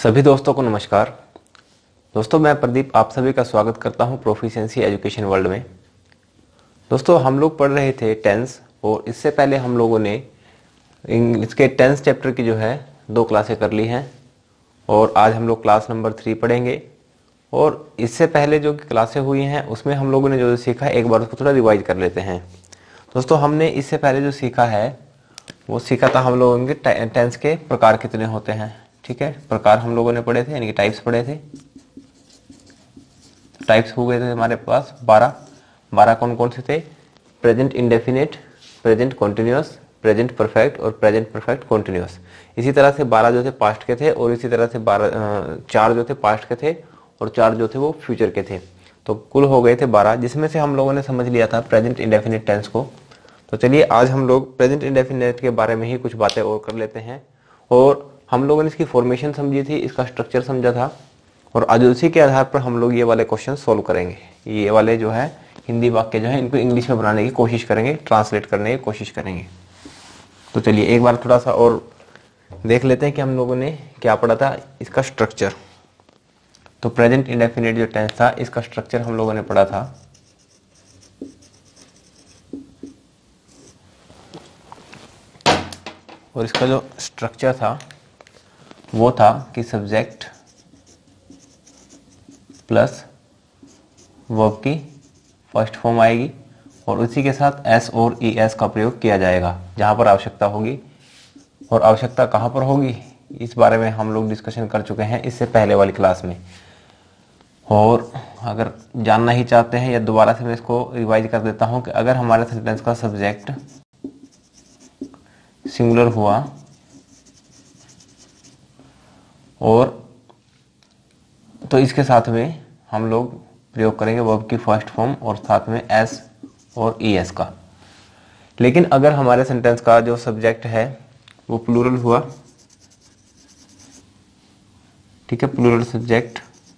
सभी दोस्तों को नमस्कार। दोस्तों मैं प्रदीप आप सभी का स्वागत करता हूं प्रोफिशिएंसी एजुकेशन वर्ल्ड में। दोस्तों हम लोग पढ़ रहे थे टेंस और इससे पहले हम लोगों ने इसके टेंस चैप्टर की जो है 2 क्लासें कर ली हैं और आज हम लोग क्लास नंबर 3 पढ़ेंगे। और इससे पहले जो क्लासें हुई हैं उसमें हम लोगों ने जो सीखा एक बार उसको थोड़ा रिवाइज कर लेते हैं। दोस्तों हमने इससे पहले जो सीखा है वो सीखा था हम लोगों के टेंस के प्रकार कितने होते हैं। ठीक है, प्रकार हम लोगों ने पढ़े थे यानी कि टाइप्स पढ़े थे। टाइप्स हो गए थे हमारे पास 12 कौन कौन से थे? Present indefinite, present continuous, present perfect और प्रेजेंट परफेक्ट कॉन्टिन्यूअस। इसी तरह से 12 जो थे पास्ट के थे और इसी तरह से 4 जो थे पास्ट के थे और 4 जो थे वो फ्यूचर के थे। तो कुल हो गए थे 12, जिसमें से हम लोगों ने समझ लिया था प्रेजेंट इंडेफिनिट टेंस को। तो चलिए आज हम लोग प्रेजेंट इंडेफिनिट के बारे में ही कुछ बातें और कर लेते हैं। और हम लोगों ने इसकी फॉर्मेशन समझी थी, इसका स्ट्रक्चर समझा था और आज उसी के आधार पर हम लोग ये वाले क्वेश्चन सोल्व करेंगे। ये वाले जो है हिंदी वाक्य जो है इनको इंग्लिश में बनाने की कोशिश करेंगे, ट्रांसलेट करने की कोशिश करेंगे। तो चलिए एक बार थोड़ा सा और देख लेते हैं कि हम लोगों ने क्या पढ़ा था, इसका स्ट्रक्चर। तो प्रेजेंट इंडेफिनिट जो टेंस था इसका स्ट्रक्चर हम लोगों ने पढ़ा था। और इसका जो स्ट्रक्चर था वो था कि सब्जेक्ट प्लस वर्ब की फर्स्ट फॉर्म आएगी और उसी के साथ एस और ई एस का प्रयोग किया जाएगा जहां पर आवश्यकता होगी। और आवश्यकता कहां पर होगी इस बारे में हम लोग डिस्कशन कर चुके हैं इससे पहले वाली क्लास में। और अगर जानना ही चाहते हैं या दोबारा से मैं इसको रिवाइज कर देता हूं कि अगर हमारे सेंटेंस का सब्जेक्ट सिंगुलर हुआ और तो इसके साथ में हम लोग प्रयोग करेंगे वर्ब की फर्स्ट फॉर्म और साथ में एस और ई एस का। लेकिन अगर हमारे सेंटेंस का जो सब्जेक्ट है वो प्लूरल हुआ, ठीक है, प्लूरल सब्जेक्ट,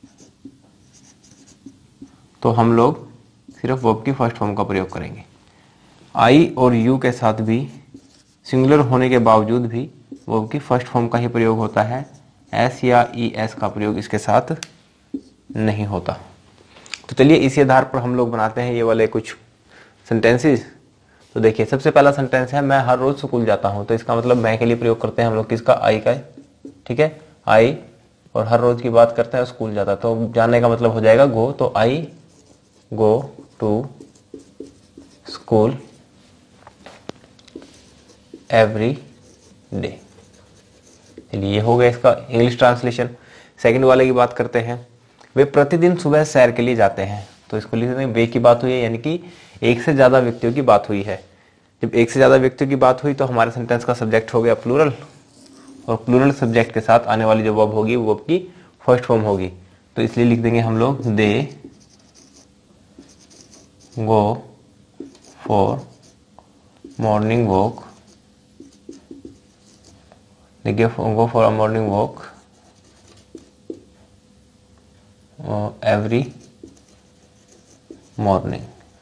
तो हम लोग सिर्फ वर्ब की फर्स्ट फॉर्म का प्रयोग करेंगे। आई और यू के साथ भी सिंगुलर होने के बावजूद भी वर्ब की फर्स्ट फॉर्म का ही प्रयोग होता है, एस या ई एस का प्रयोग इसके साथ नहीं होता। तो चलिए इसी आधार पर हम लोग बनाते हैं ये वाले कुछ सेंटेंसेस। तो देखिए सबसे पहला सेंटेंस है मैं हर रोज स्कूल जाता हूं। तो इसका मतलब मैं के लिए प्रयोग करते हैं हम लोग किसका? आई का। ठीक है, आई और हर रोज की बात करते हैं स्कूल जाता, तो जाने का मतलब हो जाएगा गो। तो I go to school every day. चलिए ये हो गया इसका इंग्लिश ट्रांसलेशन। सेकंड वाले की बात करते हैं, वे प्रतिदिन सुबह सैर के लिए जाते हैं। तो इसको लिखते हैं वे की बात हुई है यानी कि एक से ज्यादा व्यक्तियों की बात हुई है। जब एक से ज्यादा व्यक्तियों की बात हुई तो हमारे सेंटेंस का सब्जेक्ट हो गया प्लूरल और प्लूरल सब्जेक्ट के साथ आने वाली जो वर्ब होगी वो वर्ब की फर्स्ट फॉर्म होगी। तो इसलिए लिख देंगे हम लोग they go for morning walk, go for a morning walk every morning।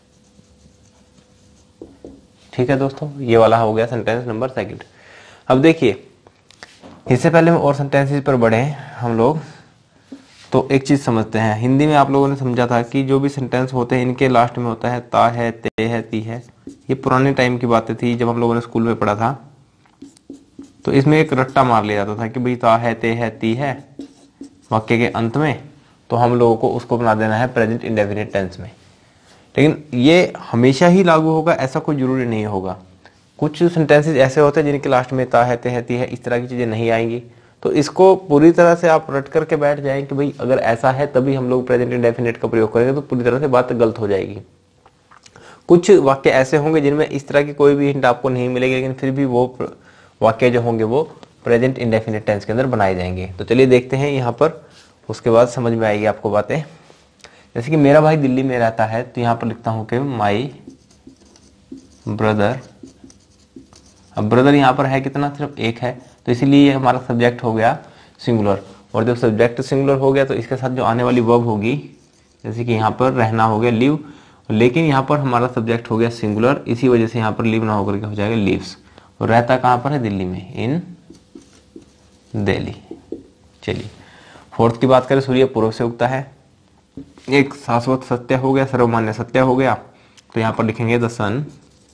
ठीक है दोस्तों, ये वाला हो गया सेंटेंस नंबर सेकंड। अब देखिए इससे पहले हम और सेंटेंसेस पर बढ़े हम लोग तो एक चीज समझते हैं। हिंदी में आप लोगों ने समझा था कि जो भी सेंटेंस होते हैं इनके लास्ट में होता है ता है, ते है, ती है। ये पुराने टाइम की बातें थी जब हम लोगों ने स्कूल में पढ़ा था। तो इसमें एक रट्टा मार लिया जाता था कि भाई ता है, ते है, ती है वाक्य के अंत में, तो हम लोगों को उसको बना देना है प्रेजेंट इंडेफिनिट टेंस में। लेकिन ये हमेशा ही लागू होगा ऐसा कोई जरूरी नहीं होगा। कुछ सेंटेंसेस ऐसे होते हैं जिनके लास्ट में ता है, ते है, ती है, इस तरह की चीजें नहीं आएंगी। तो इसको पूरी तरह से आप रट करके बैठ जाएं कि भाई अगर ऐसा है तभी हम लोग प्रेजेंट इंडेफिनिट का प्रयोग करेंगे, तो पूरी तरह से बात गलत हो जाएगी। कुछ वाक्य ऐसे होंगे जिनमें इस तरह की कोई भी हिंट आपको नहीं मिलेगी, लेकिन फिर भी वो वाक्य जो होंगे वो प्रेजेंट इंडेफिनिट टेंस के अंदर बनाए जाएंगे। तो चलिए देखते हैं यहाँ पर, उसके बाद समझ में आएगी आपको बातें। जैसे कि मेरा भाई दिल्ली में रहता है, तो यहाँ पर लिखता हूँ कि माई ब्रदर। अब ब्रदर यहाँ पर है कितना? सिर्फ एक है, तो इसीलिए हमारा सब्जेक्ट हो गया सिंगुलर। और जब सब्जेक्ट सिंगुलर हो गया तो इसके साथ जो आने वाली वर्ब होगी, जैसे कि यहाँ पर रहना हो गया लिव, लेकिन यहाँ पर हमारा सब्जेक्ट हो गया सिंगुलर, इसी वजह से यहाँ पर लिव ना होकर के हो जाएगा लिव्स। और रहता कहाँ पर है? दिल्ली में, इन दिल्ली। चलिए फोर्थ की बात करें, सूर्य पूर्व से उगता है। एक शाश्वत सत्य हो गया, सर्वमान्य सत्य हो गया, तो यहाँ पर लिखेंगे द सन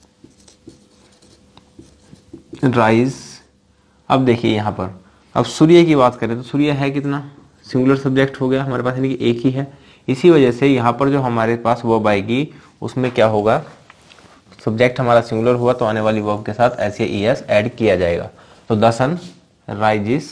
राइज। अब देखिए यहाँ पर, अब सूर्य की बात करें तो सूर्य है कितना, सिंगुलर सब्जेक्ट हो गया हमारे पास, यानी कि एक ही है। इसी वजह से यहाँ पर जो हमारे पास वर्ब आएगी उसमें क्या होगा, सब्जेक्ट हमारा सिंगुलर हुआ तो आने वाली वर्ब के साथ एस या ईएस ऐड किया जाएगा। तो the sun rises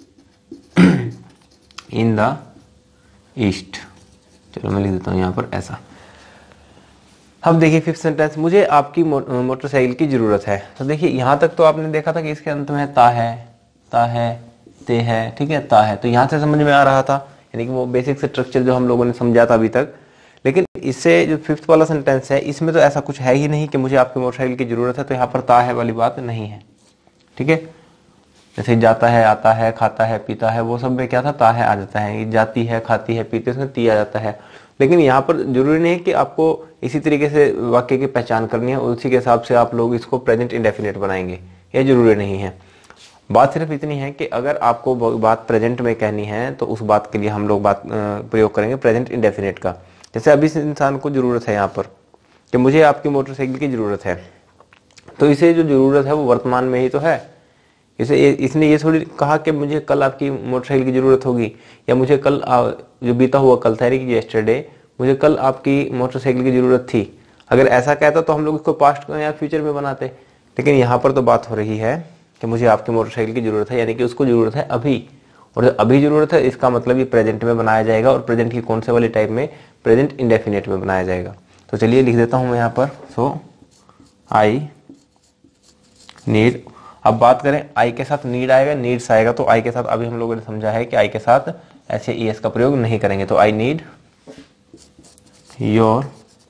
in the east. चलो मैं लिख देता हूँ यहाँ पर ऐसा। अब देखिए फिफ्थ सेंटेंस, मुझे आपकी मोटरसाइकिल की जरूरत है। तो देखिए यहाँ तक तो आपने देखा था कि इसके अंत में ता है, ते है, ठीक है, ता है, तो यहाँ से समझ में आ रहा था, यानी कि वो बेसिक स्ट्रक्चर जो हम लोगों ने समझा था अभी तक। लेकिन इससे जो फिफ्थ वाला सेंटेंस है इसमें तो ऐसा कुछ है ही नहीं कि मुझे आपकी मोटरसाइकिल की जरूरत है, तो यहाँ पर ता है वाली बात नहीं है, ठीक है। जैसे जाता है, आता है, खाता है, पीता है, वो सब में क्या था, ता है आ जाता है। जाती है, खाती है, पीती है, उसमें ती आ जाता है। लेकिन यहाँ पर जरूरी नहीं है कि आपको इसी तरीके से वाक्य की पहचान करनी है, उसी के हिसाब से आप लोग इसको प्रेजेंट इंडेफिनिट बनाएंगे, ये जरूरी नहीं है। बात सिर्फ इतनी है कि अगर आपको बात प्रेजेंट में कहनी है तो उस बात के लिए हम लोग बात प्रयोग करेंगे प्रेजेंट इंडेफिनिट का। जैसे अभी इस इंसान को जरूरत है यहाँ पर कि मुझे आपकी मोटरसाइकिल की जरूरत है, तो इसे जो जरूरत है वो वर्तमान में ही तो है। इसे इसने ये थोड़ी कहा कि मुझे कल आपकी मोटरसाइकिल की जरूरत होगी, या मुझे कल जो बीता हुआ कल था कि येस्टरडे, मुझे कल आपकी मोटरसाइकिल की जरूरत थी। अगर ऐसा कहता तो हम लोग इसको पास्ट या फ्यूचर में बनाते। लेकिन यहाँ पर तो बात हो रही है कि मुझे आपकी मोटरसाइकिल की जरूरत है, यानी कि उसको जरूरत है अभी, और अभी जरूरत है इसका मतलब ये प्रेजेंट में बनाया जाएगा। और प्रेजेंट की कौन से वाली टाइप में, प्रेजेंट इंडेफिनिट में बनाया जाएगा। तो चलिए लिख देता हूं मैं यहाँ पर, सो आई नीड। अब बात करें आई के साथ नीड आएगा, नीड्स आएगा, तो आई के साथ अभी हम लोगों ने समझा है कि आई के साथ ऐसे ईएस का प्रयोग नहीं करेंगे। तो आई नीड योर,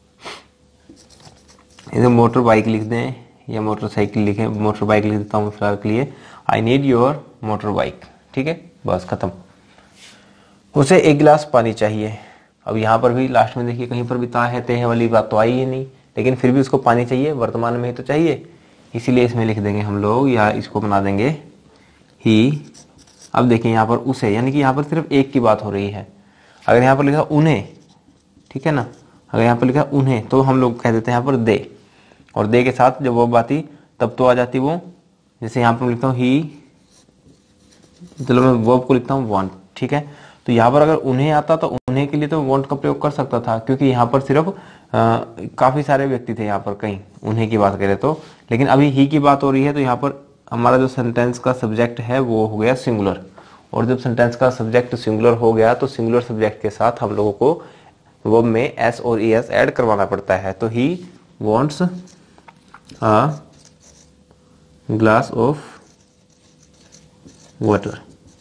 इधर मोटर बाइक लिख दें या मोटरसाइकिल लिखें, मोटर बाइक लिख देता हूँ फिलहाल के लिए। I need your motor bike, ठीक है, बस खत्म। उसे एक गिलास पानी चाहिए। अब यहाँ पर भी लास्ट में देखिए कहीं पर भी ता है, ते है वाली बात तो आई ही नहीं, लेकिन फिर भी उसको पानी चाहिए, वर्तमान में ही तो चाहिए, इसीलिए इसमें लिख देंगे हम लोग, या इसको बना देंगे ही। अब देखिए यहाँ पर उसे, यानी कि यहाँ पर सिर्फ एक की बात हो रही है। अगर यहाँ पर लिखा उन्हें, ठीक है ना, अगर यहाँ पर लिखा उन्हें तो हम लोग कह देते हैं यहाँ पर दे, और दे के साथ जब वो आती तब तो आ जाती वो। जैसे यहाँ पर लिखता हूँ ही, चलो मैं वर्ब को लिखता हूँ वांट, ठीक है। तो यहाँ पर अगर उन्हें आता तो उन्हें के लिए तो वांट का प्रयोग कर सकता था, क्योंकि यहाँ पर सिर्फ काफी सारे व्यक्ति थे यहाँ पर, कहीं उन्हें की बात करें तो। लेकिन अभी ही की बात हो रही है, तो यहाँ पर हमारा जो सेंटेंस का सब्जेक्ट है वो हो गया सिंगुलर। और जब सेंटेंस का सब्जेक्ट सिंगुलर हो गया तो सिंगुलर सब्जेक्ट के साथ हम लोगों को वर्ब में एस और ईएस ऐड करवाना पड़ता है। तो he wants a glass of water,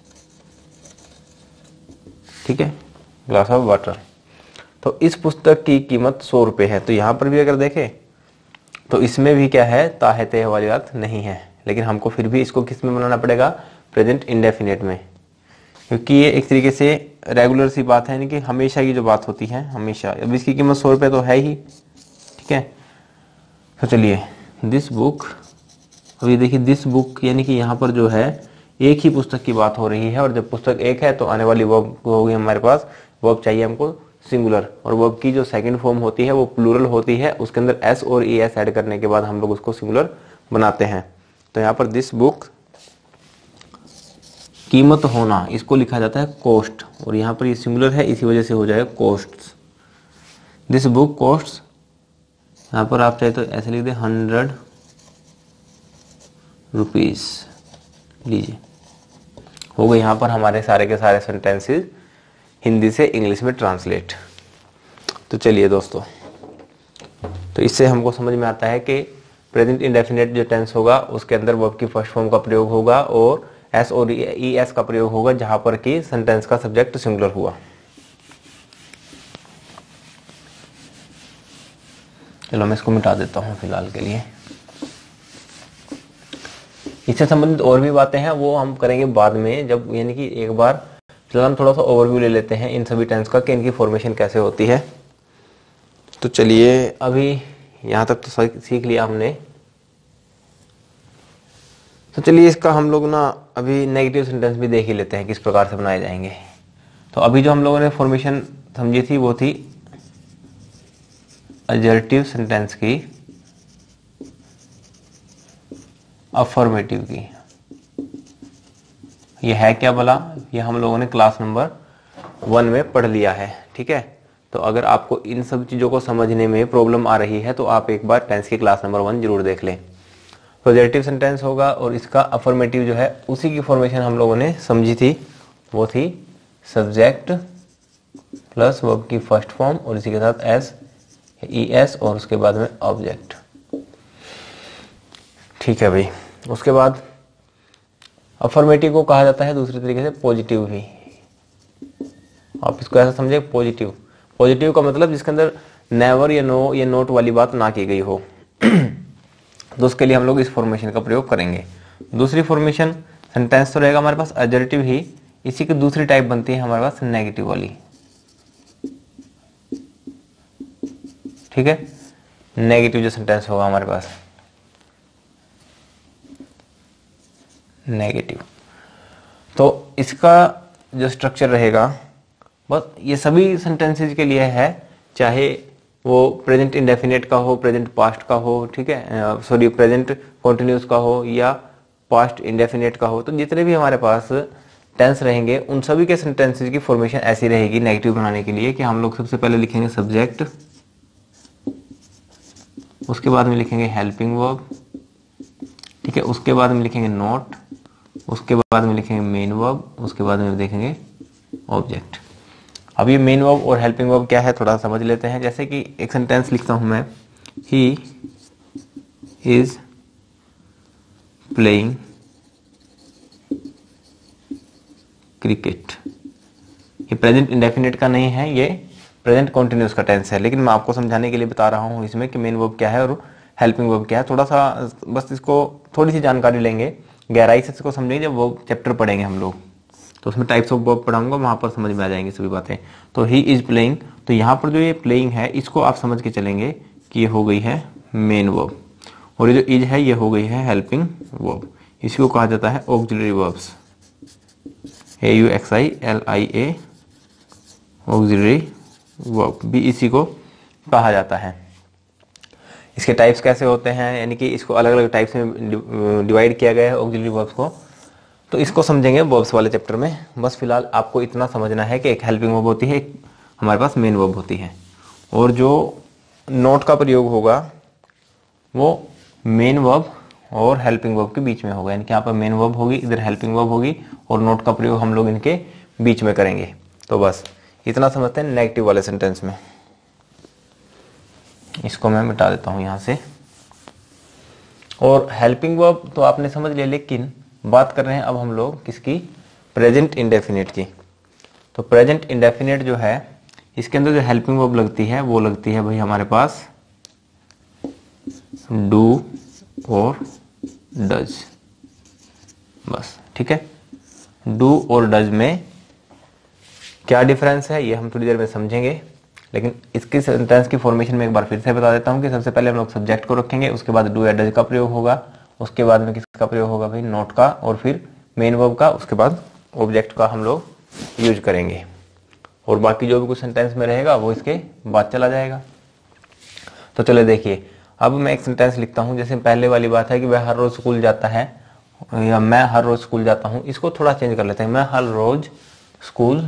ठीक है, ग्लास ऑफ वाटर। तो इस पुस्तक की कीमत 100 रुपये है। तो यहाँ पर भी अगर देखें तो इसमें भी क्या है, ताहे ते वाली बात नहीं है, लेकिन हमको फिर भी इसको किस में बनाना पड़ेगा, प्रेजेंट इंडेफिनिट में, क्योंकि ये एक तरीके से रेगुलर सी बात है, यानी कि हमेशा की जो बात होती है, हमेशा। अब इसकी कीमत 100 रुपये तो है ही, ठीक है। तो चलिए दिस बुक, अब ये देखिए दिस बुक, यानी कि यहाँ पर जो है एक ही पुस्तक की बात हो रही है, और जब पुस्तक एक है तो आने वाली वर्ब होगी हमारे पास, वर्ब चाहिए हमको सिंगुलर, और वर्ब की जो सेकंड फॉर्म होती है वो प्लूरल होती है, उसके अंदर एस और ई एस ऐड करने के बाद हम लोग उसको सिंगुलर बनाते हैं। तो यहाँ पर दिस बुक, कीमत होना, इसको लिखा जाता है कॉस्ट, और यहाँ पर ये सिंगुलर है इसी वजह से हो जाएगा कॉस्ट्स। दिस बुक कॉस्ट्स, यहाँ पर आप चाहे तो ऐसे लिख दें 100 रुपीज। लीजिए हो गए यहाँ पर हमारे सारे के सारे सेंटेंसेस हिंदी से इंग्लिश में ट्रांसलेट। तो चलिए दोस्तों, तो इससे हमको समझ में आता है कि प्रेजेंट इंडेफिनिट जो टेंस होगा उसके अंदर वर्ब की फर्स्ट फॉर्म का प्रयोग होगा और एस और ई एस का प्रयोग होगा जहां पर कि सेंटेंस का सब्जेक्ट सिंगुलर हुआ। चलो मैं इसको मिटा देता हूं फिलहाल के लिए। इससे संबंधित और भी बातें हैं वो हम करेंगे बाद में, जब यानी कि एक बार फिलहाल हम थोड़ा सा ओवरव्यू ले लेते हैं इन सभी टेंस का कि इनकी फॉर्मेशन कैसे होती है। तो चलिए अभी यहाँ तक तो सीख लिया हमने। तो चलिए इसका हम लोग ना अभी नेगेटिव सेंटेंस भी देख ही लेते हैं किस प्रकार से बनाए जाएंगे। तो अभी जो हम लोगों ने फॉर्मेशन समझी थी वो थी अजर्टिव सेंटेंस की, अफर्मेटिव की। ये है क्या भला, ये हम लोगों ने क्लास नंबर 1 में पढ़ लिया है, ठीक है। तो अगर आपको इन सब चीजों को समझने में प्रॉब्लम आ रही है तो आप एक बार टेंस की क्लास नंबर 1 जरूर देख लें। पॉजिटिव सेंटेंस होगा और इसका अफर्मेटिव जो है उसी की फॉर्मेशन हम लोगों ने समझी थी, वो थी सब्जेक्ट प्लस वर्ब की फर्स्ट फॉर्म और इसी के साथ एस, ES और उसके बाद में ऑब्जेक्ट, ठीक है भाई। उसके बाद अफर्मेटिव को कहा जाता है दूसरे तरीके से पॉजिटिव भी। आप इसको ऐसा समझे, पॉजिटिव, पॉजिटिव का मतलब जिसके अंदर नेवर या नो या नोट वाली बात ना की गई हो तो उसके लिए हम लोग इस फॉर्मेशन का प्रयोग करेंगे। दूसरी फॉर्मेशन सेंटेंस तो रहेगा हमारे पास एडजेक्टिव ही, इसी की दूसरी टाइप बनती है हमारे पास नेगेटिव वाली, ठीक है। नेगेटिव जो सेंटेंस होगा हमारे पास नेगेटिव, तो इसका जो स्ट्रक्चर रहेगा बस ये सभी सेंटेंसेस के लिए है, चाहे वो प्रेजेंट इंडेफिनिट का हो, प्रेजेंट पास्ट का हो, ठीक है, सॉरी प्रेजेंट कॉन्टिन्यूस का हो या पास्ट इंडेफिनिट का हो। तो जितने भी हमारे पास टेंस रहेंगे उन सभी के सेंटेंसेस की फॉर्मेशन ऐसी रहेगी नेगेटिव बनाने के लिए कि हम लोग सबसे पहले लिखेंगे सब्जेक्ट, उसके बाद में लिखेंगे हेल्पिंग वर्ब, ठीक है, उसके बाद में लिखेंगे नोट, उसके बाद में लिखेंगे मेन वर्ब, उसके बाद में देखेंगे ऑब्जेक्ट। अब ये मेन वर्ब और हेल्पिंग वर्ब क्या है थोड़ा समझ लेते हैं। जैसे कि एक सेंटेंस लिखता हूं मैं, ही इज प्लेइंग क्रिकेट। ये प्रेजेंट इंडेफिनिट का नहीं है, ये प्रेजेंट कॉन्टिन्यूस का टेंस है, लेकिन मैं आपको समझाने के लिए बता रहा हूं इसमें कि मेन वर्ब क्या है और हेल्पिंग वर्ब क्या है। थोड़ा सा बस इसको थोड़ी सी जानकारी लेंगे, गहराई से इसको समझेंगे जब वो चैप्टर पढ़ेंगे हम लोग, तो उसमें टाइप्स ऑफ वर्ब पढ़ाऊंगा, वहां पर समझ में आ जाएंगी सभी बातें। तो ही इज प्लेइंग, तो यहाँ पर जो ये प्लेइंग है इसको आप समझ के चलेंगे कि ये हो गई है मेन वर्ब, और ये जो इज है ये हो गई है हेल्पिंग वर्ब। इसको कहा जाता है auxiliary verbs, AUXILIA, auxiliary verb भी इसी को कहा जाता है। इसके टाइप्स कैसे होते हैं, यानी कि इसको अलग अलग टाइप्स में डिवाइड किया गया है ऑक्सिलरी वर्ब्स को, तो इसको समझेंगे वर्ब्स वाले चैप्टर में। बस फिलहाल आपको इतना समझना है कि एक हेल्पिंग वर्ब होती है, एक हमारे पास मेन वर्ब होती है, और जो नोट का प्रयोग होगा वो मेन वर्ब और हेल्पिंग वर्ब के बीच में होगा, यानी कि यहाँ पर मेन वर्ब होगी, इधर हेल्पिंग वर्ब होगी, और नोट का प्रयोग हम लोग इनके बीच में करेंगे। तो बस इतना समझते हैं नेगेटिव वाले सेंटेंस में। इसको मैं मिटा देता हूं यहां से। और हेल्पिंग वर्ब तो आपने समझ लिया, लेकिन बात कर रहे हैं अब हम लोग किसकी, प्रेजेंट इंडेफिनिट की। तो प्रेजेंट इंडेफिनिट जो है इसके अंदर जो हेल्पिंग वर्ब लगती है वो लगती है भाई हमारे पास डू और डज, बस, ठीक है। डू और डज में क्या डिफरेंस है ये हम थोड़ी देर में समझेंगे, लेकिन इसकी सेंटेंस की फॉर्मेशन में एक बार फिर से बता देता हूं कि सबसे पहले हम लोग सब्जेक्ट को रखेंगे, उसके बाद डू या डज का प्रयोग होगा, उसके बाद में किसका प्रयोग होगा भाई, नोट का, और फिर मेन वर्ब का, उसके बाद ऑब्जेक्ट का हम लोग यूज करेंगे, और बाकी जो भी कुछ सेंटेंस में रहेगा वो इसके बाद चला जाएगा। तो चलो देखिए, अब मैं एक सेंटेंस लिखता हूं, जैसे पहले वाली बात है कि वह हर रोज स्कूल जाता है, या मैं हर रोज स्कूल जाता हूं, इसको थोड़ा चेंज कर लेते हैं, मैं हर रोज स्कूल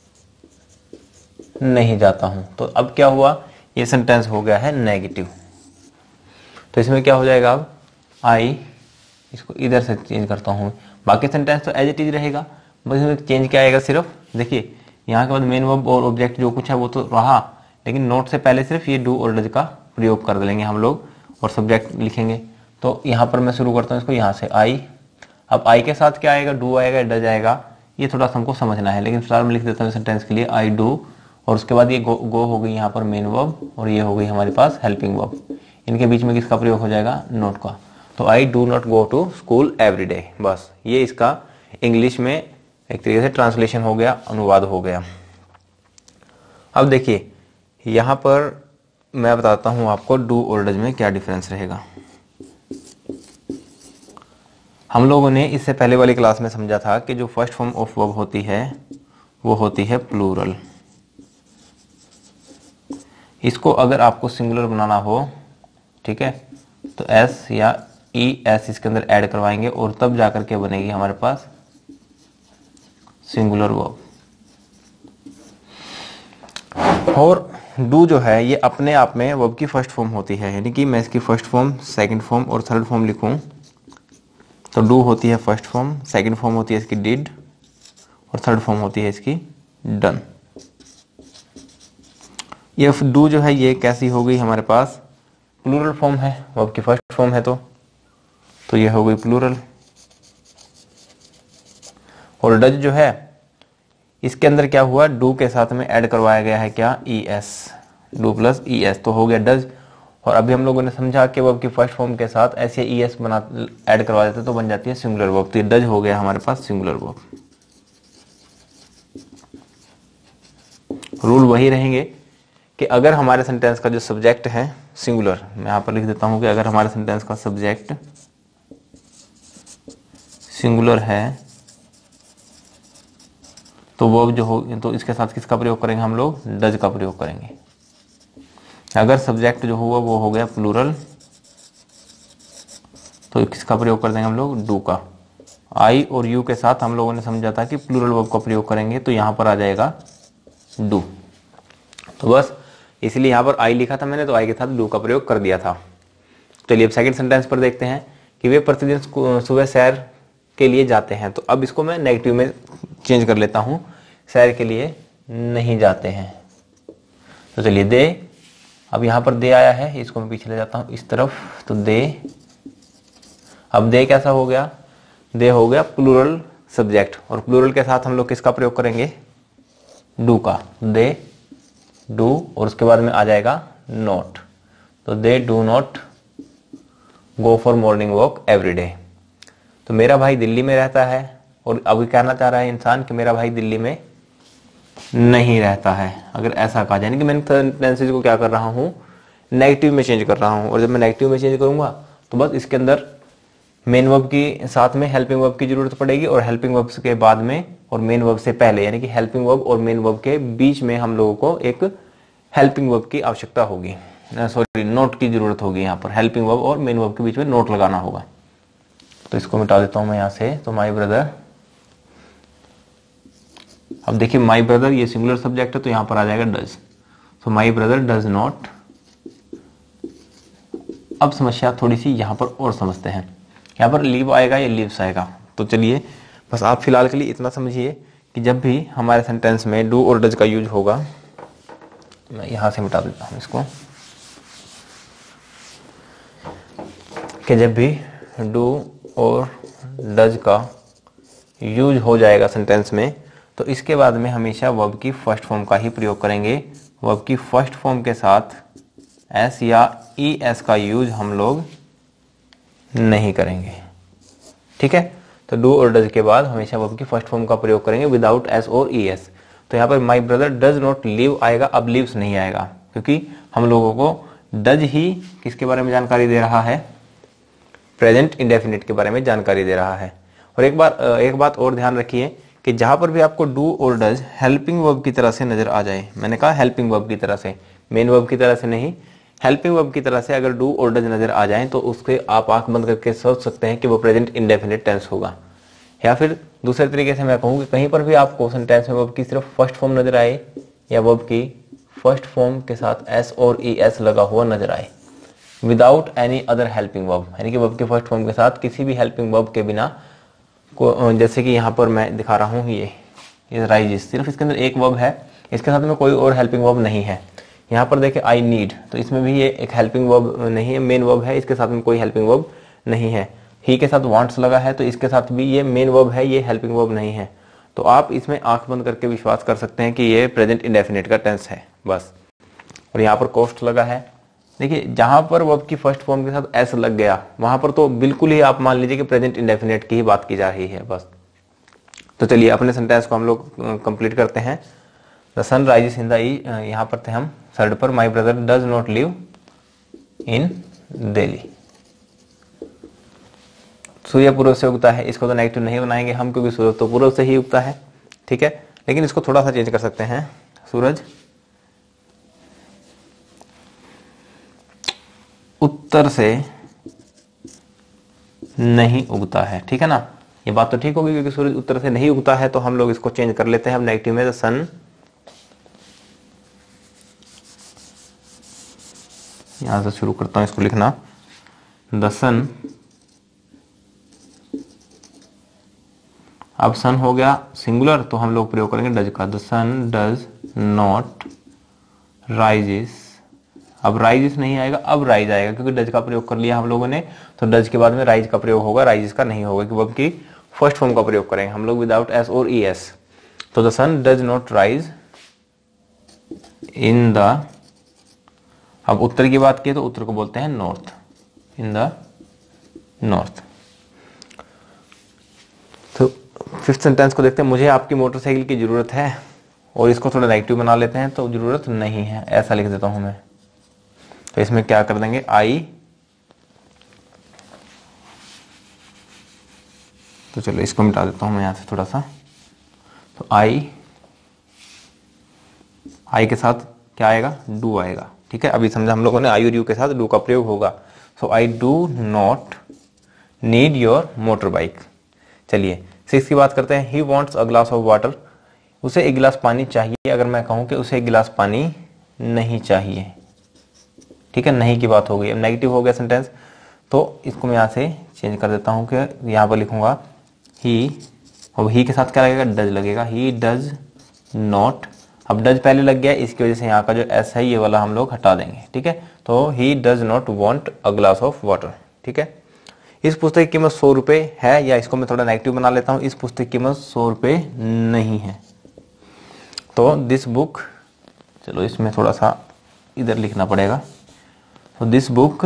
नहीं जाता हूं। तो अब क्या हुआ, ये सेंटेंस हो गया है नेगेटिव। तो इसमें क्या हो जाएगा, अब आई, इसको इधर से चेंज करता हूं, बाकी सेंटेंस तो एज इट इज रहेगा, बस इसमें चेंज क्या आएगा, सिर्फ देखिए यहाँ के बाद मेन वर्ब और ऑब्जेक्ट जो कुछ है वो तो रहा, लेकिन नोट से पहले सिर्फ ये डू और डज का प्रयोग कर देंगे हम लोग और सब्जेक्ट लिखेंगे। तो यहाँ पर मैं शुरू करता हूँ इसको यहाँ से, आई। अब आई के साथ क्या आएगा, डू आएगा, डज आएगा, ये थोड़ा सा हमको समझना है, लेकिन फिलहाल मैं लिख देता हूँ सेंटेंस के लिए आई डू, और उसके बाद ये गो हो गई यहाँ पर मेन वर्ब, और ये हो गई हमारे पास हेल्पिंग वर्ब। इनके बीच में किसका प्रयोग हो जाएगा, नोट का। तो I do not go to school every day, बस ये इसका इंग्लिश में एक तरीके से ट्रांसलेशन हो गया, अनुवाद हो गया। अब देखिए यहाँ पर मैं बताता हूँ आपको डू और डज में क्या डिफरेंस रहेगा। हम लोगों ने इससे पहले वाली क्लास में समझा था कि जो फर्स्ट फॉर्म ऑफ वर्ब होती है वो होती है प्लूरल। इसको अगर आपको सिंगुलर बनाना हो, ठीक है, तो एस या ई एस इसके अंदर ऐड करवाएंगे और तब जाकर के बनेगी हमारे पास सिंगुलर वर्ब। और डू जो है ये अपने आप में वर्ब की फर्स्ट फॉर्म होती है, यानी कि मैं इसकी फर्स्ट फॉर्म, सेकंड फॉर्म और थर्ड फॉर्म लिखूं तो डू होती है फर्स्ट फॉर्म, सेकंड फॉर्म होती है इसकी डिड और थर्ड फॉर्म होती है इसकी डन। ये डू जो है ये कैसी हो गई हमारे पास, प्लूरल फॉर्म है, वर्ब की फर्स्ट फॉर्म है, तो ये हो गई प्लूरल। और डज जो है इसके अंदर क्या हुआ, डू के साथ में ऐड करवाया गया है क्या, E S, do plus E S, तो हो गया डज। और अभी हम लोगों ने समझा कि वर्ब की फर्स्ट फॉर्म के साथ ऐसे ई एस बना ऐड करवा देते तो बन जाती है सिंगुलर वर्ब, तो डज हो गया हमारे पास सिंगुलर वर्ब। रूल वही रहेंगे कि अगर हमारे सेंटेंस का जो सब्जेक्ट है सिंगुलर, मैं यहां पर लिख देता हूं कि अगर हमारे सेंटेंस का सब्जेक्ट सिंगुलर है तो वर्ब जो हो, तो इसके साथ किसका प्रयोग करेंगे हम लोग, डज का प्रयोग करेंगे। अगर सब्जेक्ट जो हुआ वो हो गया प्लूरल तो किसका प्रयोग कर देंगे हम लोग, डू का। आई और यू के साथ हम लोगों ने समझा था कि प्लूरल वर्ब का प्रयोग करेंगे, तो यहां पर आ जाएगा डू। तो बस इसलिए यहां पर आई लिखा था मैंने, तो आई के साथ डू का प्रयोग कर दिया था। चलिए अब सेकंड सेंटेंस पर देखते हैं कि वे प्रतिदिन सुबह सैर के लिए जाते हैं, तो अब इसको मैं नेगेटिव में चेंज कर लेता हूं, सैर के लिए नहीं जाते हैं। तो चलिए दे, अब यहां पर दे आया है, इसको मैं पीछे ले जाता हूं इस तरफ, तो दे, अब दे कैसा हो गया, दे हो गया प्लूरल सब्जेक्ट, और प्लूरल के साथ हम लोग किसका प्रयोग करेंगे, डू का, दे डू, और उसके बाद में आ जाएगा नॉट, तो they do not go for morning walk every day. तो मेरा भाई दिल्ली में रहता है, और अभी कहना चाह रहा है इंसान कि मेरा भाई दिल्ली में नहीं रहता है। अगर ऐसा कहा जाए, यानी कि मैं सेंटेंसेस को क्या कर रहा हूं, नेगेटिव में चेंज कर रहा हूं, और जब मैं नेगेटिव में चेंज करूंगा तो बस इसके अंदर मेन वर्ब की साथ में हेल्पिंग वर्ब की जरूरत पड़ेगी, और हेल्पिंग वर्ब के बाद में और मेन वर्ब से पहले, यानी कि हेल्पिंग वर्ब और मेन वर्ब के बीच में हम लोगों को एक हेल्पिंग वर्ब की आवश्यकता होगी, सॉरी नोट की जरूरत होगी। यहाँ पर हेल्पिंग वर्ब और मेन वर्ब के बीच में नोट लगाना होगा। तो इसको मिटा देता हूं मैं यहां से, तो माई ब्रदर, अब देखिए माई ब्रदर ये सिंगुलर सब्जेक्ट है, तो यहां पर आ जाएगा डज, तो माई ब्रदर डज नॉट। अब समस्या थोड़ी सी यहां पर और समझते हैं, यहां पर लीव आएगा या लीव्स आएगा, तो चलिए बस आप फिलहाल के लिए इतना समझिए कि जब भी हमारे सेंटेंस में डू और डज का यूज होगा, मैं यहां से मिटा देता हूं इसको, कि जब भी डू और डज का यूज हो जाएगा सेंटेंस में, तो इसके बाद में हमेशा वर्ब की फर्स्ट फॉर्म का ही प्रयोग करेंगे। वर्ब की फर्स्ट फॉर्म के साथ एस या ई एस का यूज हम लोग नहीं करेंगे, ठीक है। तो डू और डज के बाद हमेशा वर्ब की फर्स्ट फॉर्म का प्रयोग करेंगे विदाउट एस और ई एस। तो यहाँ पर my brother does not leave आएगा, अब लीव्स नहीं आएगा, क्योंकि हम लोगों को डज ही किसके बारे में जानकारी दे रहा है, प्रेजेंट इंडेफिनिट के बारे में जानकारी दे रहा है। और एक बात और ध्यान रखिए कि जहां पर भी आपको डू और डज हेल्पिंग वर्ब की तरह से नजर आ जाए, मैंने कहा हेल्पिंग वर्ब की तरह से, मेन वर्ब की तरह से नहीं, हेल्पिंग वर्ब की तरह से अगर डू और डज नजर आ जाए, तो उसके आप आंख बंद करके सोच सकते हैं कि वो प्रेजेंट इंडेफिनिट टेंस होगा। या फिर दूसरे तरीके से मैं कहूँ कि कहीं पर भी आपको सेंटेंस में वर्ब की सिर्फ फर्स्ट फॉर्म नजर आए, या वर्ब की फर्स्ट फॉर्म के साथ एस और ई एस लगा हुआ नजर आए without any other helping verb, यानी कि वर्ब के फर्स्ट फॉर्म के साथ किसी भी हेल्पिंग वर्ब के बिना को, जैसे कि यहाँ पर मैं दिखा रहा हूँ ये राइजेस, सिर्फ इसके अंदर एक वर्ब है, इसके साथ में कोई और हेल्पिंग वर्ब नहीं है। यहाँ पर देखें आई नीड, तो इसमें भी ये एक हेल्पिंग वर्ब नहीं है, मेन वर्ब है, इसके साथ में कोई हेल्पिंग वर्ब नहीं है। ही के साथ वांट्स लगा है, तो इसके साथ भी ये मेन वर्ब है, ये हेल्पिंग वर्ब नहीं है। तो आप इसमें आंख बंद करके विश्वास कर सकते हैं कि ये प्रेजेंट इंडेफिनिट का टेंस है बस। और यहाँ पर कॉस्ट लगा है, देखिए जहां पर वर्ब की फर्स्ट फॉर्म के साथ एस लग गया, वहां पर तो बिल्कुल ही आप मान लीजिए कि प्रेजेंट इंडेफिनिट की ही बात की जा रही है बस। तो चलिए अपने सेंटेंस को हम लोग कंप्लीट करते हैं। The sun rises in the यहाँ पर थे हम थर्ड पर, my brother does not live in Delhi. सूर्य पूर्व से उगता है, इसको तो नेगेटिव नहीं बनाएंगे हम, क्योंकि सूर्य तो पूर्व से ही उगता है, ठीक है। लेकिन इसको थोड़ा सा चेंज कर सकते हैं। सूरज उत्तर से नहीं उगता है, ठीक है ना, ये बात तो ठीक होगी क्योंकि सूरज उत्तर से नहीं उगता है, तो हम लोग इसको चेंज कर लेते हैं अब नेगेटिव में। द सन, यहां से शुरू करता हूं इसको लिखना। द सन, अब सन हो गया सिंगुलर तो हम लोग प्रयोग करेंगे डज का। The sun does not rises, अब राइजेस नहीं आएगा, अब राइज आएगा क्योंकि डज का प्रयोग कर लिया हम लोगों ने, तो डज के बाद में राइज का प्रयोग होगा, राइजेस का नहीं होगा क्योंकि फर्स्ट फॉर्म का प्रयोग करेंगे हम लोग विदाउट एस और ई एस। तो the sun does not rise in the, अब उत्तर की बात की तो उत्तर को बोलते हैं नॉर्थ, इन द नॉर्थ। तो फिफ्थ सेंटेंस को देखते हैं। मुझे आपकी मोटरसाइकिल की जरूरत है, और इसको थोड़ा नेगेटिव बना लेते हैं, तो जरूरत नहीं है ऐसा लिख देता हूं मैं। तो इसमें क्या कर देंगे, आई, तो चलो इसको मिटा देता हूं मैं यहां से थोड़ा सा। तो आई के साथ क्या आएगा, डू आएगा, ठीक है। अभी समझा हम लोगों ने, आई और यू के साथ डू का प्रयोग होगा। So I do not need your motor bike. चलिए सिक्स की बात करते हैं। He wants a glass of water, उसे एक गिलास पानी चाहिए। अगर मैं कहूं कि उसे एक गिलास पानी नहीं चाहिए, ठीक है, नहीं की बात हो गई, अब नेगेटिव हो गया सेंटेंस, तो इसको मैं यहां से चेंज कर देता हूं कि यहां पर लिखूंगा ही, और ही के साथ क्या लगेगा, डज लगेगा। ही डज नॉट, अब डज पहले लग गया, इसकी वजह से यहाँ का जो एस है ये वाला हम लोग हटा देंगे, ठीक है। तो he does not want a glass of water, ठीक है। इस पुस्तक की कीमत 100 रुपए है, या इसको मैं थोड़ा नेगेटिव बना लेता हूं, इस पुस्तक की कीमत 100 रुपए नहीं है। तो दिस बुक, चलो इसमें थोड़ा सा इधर लिखना पड़ेगा। तो दिस बुक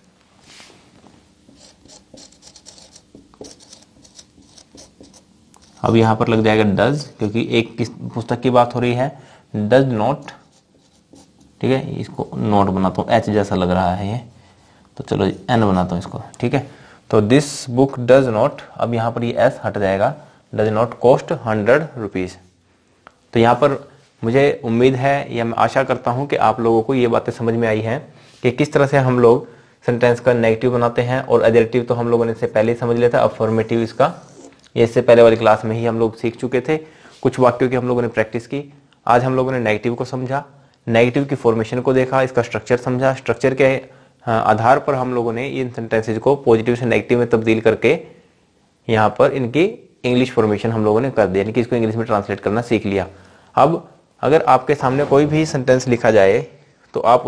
अब यहां पर लग जाएगा डज, क्योंकि एक किस पुस्तक की बात हो रही है, डज नॉट, ठीक है। इसको नोट बनाता हूं, एच जैसा लग रहा है ये, तो चलो एन बनाता हूं इसको, ठीक है। तो दिस बुक डज नॉट, अब यहां पर ये एस हट जाएगा, डज नॉट कॉस्ट 100 रुपीज। तो यहां पर मुझे उम्मीद है या मैं आशा करता हूं कि आप लोगों को ये बातें समझ में आई हैं कि किस तरह से हम लोग सेंटेंस का नेगेटिव बनाते हैं, और एडजेक्टिव तो हम लोगों ने इससे पहले ही समझ लिया था। अफर्मेटिव इसका ये इससे पहले वाली क्लास में ही हम लोग सीख चुके थे, कुछ वाक्यों की हम लोगों ने प्रैक्टिस की। आज हम लोगों ने नेगेटिव को समझा, नेगेटिव की फॉर्मेशन को देखा, इसका स्ट्रक्चर समझा, स्ट्रक्चर के आधार पर हम लोगों ने इन सेंटेंसेज को पॉजिटिव से नेगेटिव में तब्दील करके यहाँ पर इनकी इंग्लिश फॉर्मेशन हम लोगों ने कर दिया, यानी कि इसको इंग्लिश में ट्रांसलेट करना सीख लिया। अब अगर आपके सामने कोई भी सेंटेंस लिखा जाए तो आप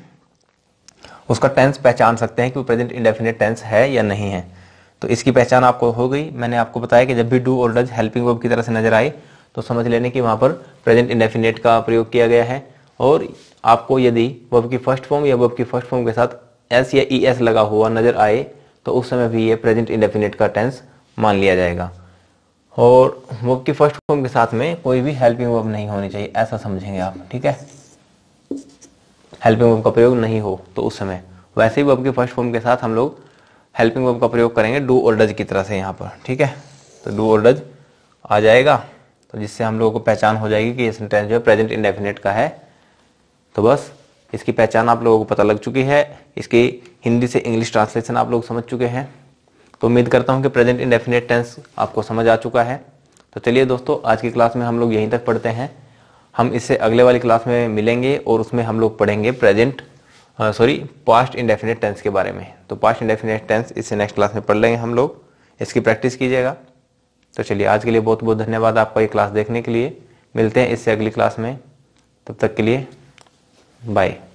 उसका टेंस पहचान सकते हैं कि वो प्रेजेंट इंडेफिनिट टेंस है या नहीं है। तो इसकी पहचान आपको हो गई। मैंने आपको बताया कि जब भी डू और डज हेल्पिंग वर्ब की तरह से नजर आए तो समझ लेने कि वहां पर प्रेजेंट इंडेफिनिट का प्रयोग किया गया है, और आपको यदि वर्ब की फर्स्ट फॉर्म या वर्ब की फर्स्ट फॉर्म के साथ एस या ई एस लगा हुआ नजर आए तो उस समय भी ये प्रेजेंट इंडेफिनिट का टेंस मान लिया जाएगा। और वर्ब की फर्स्ट फॉर्म के साथ में कोई भी हेल्पिंग वर्ब नहीं होनी चाहिए, ऐसा समझेंगे आप, ठीक है। हेल्पिंग वर्ब का प्रयोग नहीं हो तो उस समय, वैसे ही वर्ब की फर्स्ट फॉर्म के साथ हम लोग हेल्पिंग वर्ब का प्रयोग करेंगे डू और डज की तरह से यहाँ पर, ठीक है। तो डू और डज आ जाएगा, तो जिससे हम लोगों को पहचान हो जाएगी कि ये सेंटेंस जो है प्रेजेंट इंडेफिनिट का है। तो बस इसकी पहचान आप लोगों को पता लग चुकी है, इसकी हिंदी से इंग्लिश ट्रांसलेशन आप लोग समझ चुके हैं। तो उम्मीद करता हूँ कि प्रेजेंट इंडेफिनिट टेंस आपको समझ आ चुका है। तो चलिए दोस्तों, आज की क्लास में हम लोग यहीं तक पढ़ते हैं। हम इससे अगले वाली क्लास में मिलेंगे और उसमें हम लोग पढ़ेंगे पास्ट इंडेफिनिट टेंस के बारे में। तो पास्ट इंडेफिनिट टेंस इससे नेक्स्ट क्लास में पढ़ लेंगे हम लोग, इसकी प्रैक्टिस कीजिएगा। तो चलिए आज के लिए बहुत बहुत धन्यवाद आपका ये क्लास देखने के लिए। मिलते हैं इससे अगली क्लास में, तब तक के लिए बाय।